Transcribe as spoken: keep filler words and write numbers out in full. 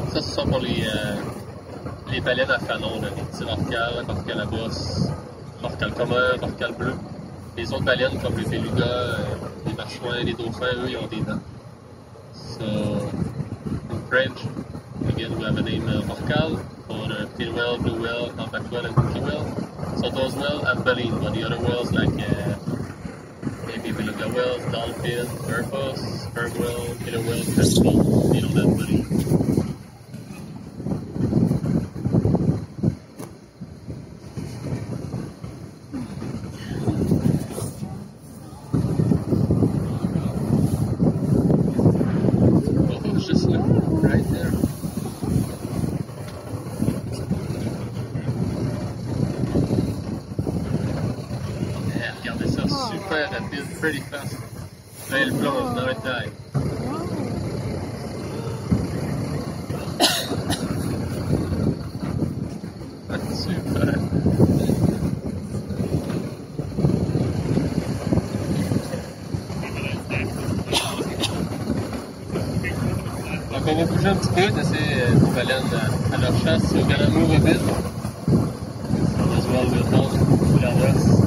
Ça, ce sont pour les, euh, les baleines à fanon, là, les petits rorquals, rorquals à bosse, rorquals commun, rorquals bleu. Les autres baleines, comme les belugas, euh, les marsouins, les dauphins, eux, ils ont des dents. So, in French, again, we have a name uh, rorqual for the pale whale, blue whale, humpback whale, and kooky whale. So those whales have baleen, but the other whales, like uh, maybe beluga whales, dolphin, porpoise, sperm whale, killer whale, crystal, they don't have baleen. Right there. Yeah, regardez ça, super rapide, pretty fast. Là, il plonge dans le taille. Super. Donc on va bouger un petit peu de ces euh, baleines à, à leur chasse au galamou rapide. As well, we'll